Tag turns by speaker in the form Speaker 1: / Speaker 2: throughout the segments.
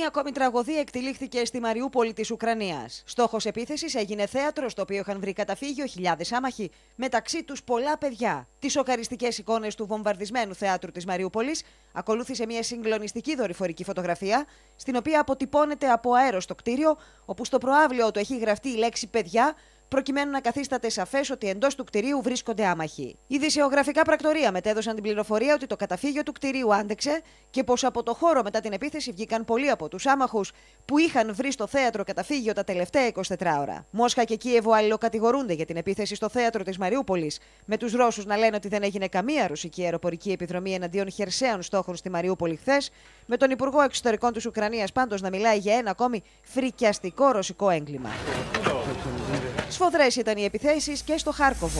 Speaker 1: Μία ακόμη τραγωδία εκτελήχθηκε στη Μαριούπολη της Ουκρανίας. Στόχος επίθεσης έγινε θέατρο, στο οποίο είχαν βρει καταφύγιο χιλιάδες άμαχοι, μεταξύ τους πολλά παιδιά. Τις σοκαριστικές εικόνες του βομβαρδισμένου θεάτρου της Μαριούπολης ακολούθησε μια συγκλονιστική δορυφορική φωτογραφία, στην οποία αποτυπώνεται από αέρος το κτίριο, όπου στο προαύλιο του έχει γραφτεί η λέξη παιδιά, προκειμένου να καθίσταται σαφές ότι εντός του κτηρίου βρίσκονται άμαχοι. Οι ειδησιογραφικά πρακτορία μετέδωσαν την πληροφορία ότι το καταφύγιο του κτηρίου άντεξε και πως από το χώρο μετά την επίθεση βγήκαν πολλοί από τους άμαχους που είχαν βρει στο θέατρο καταφύγιο τα τελευταία 24 ώρα. Μόσχα και Κίεβο αλληλοκατηγορούνται για την επίθεση στο θέατρο της Μαριούπολης, με τους Ρώσους να λένε ότι δεν έγινε καμία ρωσική αεροπορική επιδρομή εναντίον χερσαίων στόχων στη Μαριούπολη χθες, με τον Υπουργό Εξωτερικών της Ουκρανίας πάντως να μιλάει για ένα ακόμη φρικιαστικό ρωσικό έγκλημα. Σφοδρές ήταν οι επιθέσεις και στο Χάρκοβο.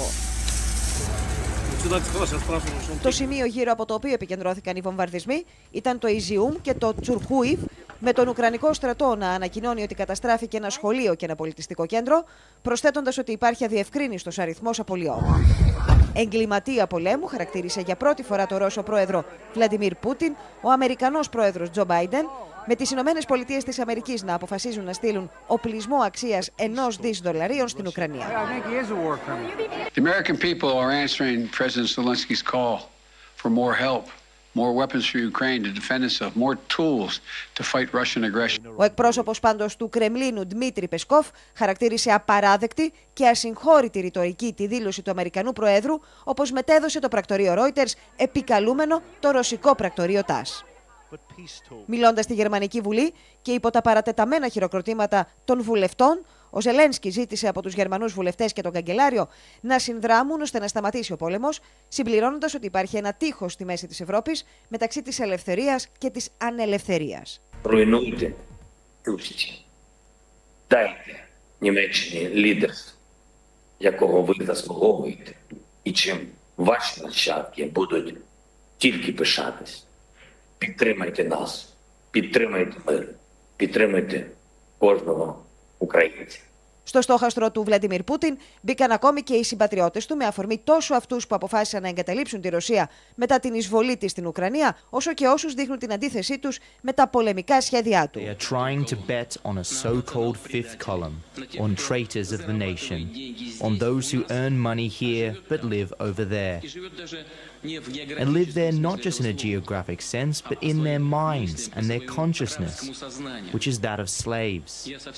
Speaker 1: Το σημείο γύρω από το οποίο επικεντρώθηκαν οι βομβαρδισμοί ήταν το Ιζιούμ και το Τσουρχούιβ, με τον Ουκρανικό στρατό να ανακοινώνει ότι καταστράφηκε ένα σχολείο και ένα πολιτιστικό κέντρο, προσθέτοντας ότι υπάρχει αδιευκρίνιστος αριθμός απολειών. Εγκληματία πολέμου χαρακτήρισε για πρώτη φορά το Ρώσο πρόεδρο Βλαντιμίρ Πούτιν ο Αμερικανός πρόεδρος Τζο Μπάιντεν, με τις Ηνωμένες Πολιτείες της Αμερικής να αποφασίζουν να στείλουν οπλισμό αξίας $1 δισεκατομμυρίων στην Ουκρανία.
Speaker 2: The American people are answering President Zelensky's call for more help, more weapons for Ukraine to defend itself, more tools to fight Russian aggression.
Speaker 1: Ο εκπρόσωπος πάντως του Κρεμλίνου, Ντμίτρι Πεσκόφ, χαρακτήρισε απαράδεκτη και ασυγχώρητη ρητορική τη δήλωση του Αμερικανού Προέδρου, όπως μετέδωσε το πρακτορείο Reuters, επικαλούμενο το ρωσικό πρακτορείο ΤΑΣ. Μιλώντας στη Γερμανική Βουλή και υπό τα παρατεταμένα χειροκροτήματα των βουλευτών, ο Ζελένσκι ζήτησε από τους Γερμανούς βουλευτές και τον καγκελάριο να συνδράμουν ώστε να σταματήσει ο πόλεμος, συμπληρώνοντας ότι υπάρχει ένα τείχος στη μέση της Ευρώπης μεταξύ της ελευθερίας και της ανελευθερίας.
Speaker 3: Руйнуйте Путін. Дайте Німеччині лідерство, якого ви заслуговуєте, і чим ваші нащадки будуть тільки пишатись. Підтримайте нас, підтримайте мир, підтримайте кожного українця.
Speaker 1: Στο στόχαστρο του Βλαντιμίρ Πούτιν μπήκαν ακόμη και οι συμπατριώτες του, με αφορμή τόσο αυτούς που αποφάσισαν να εγκαταλείψουν τη Ρωσία μετά την εισβολή της στην Ουκρανία, όσο και όσους δείχνουν την αντίθεσή τους με τα πολεμικά σχέδιά του.
Speaker 4: They are trying to bet on a so-called fifth column, on traitors of the nation, on those who earn money here but live over there. And live there not just in a geographic sense, but in their minds and their consciousness, which is that of slaves.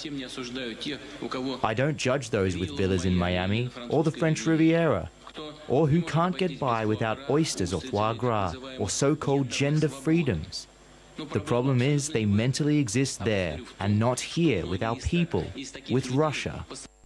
Speaker 4: I don't judge those with villas in Miami or the French Riviera, or who can't get by without oysters or foie gras or so-called gender freedoms. The problem is they mentally exist there and not here with our people, with Russia.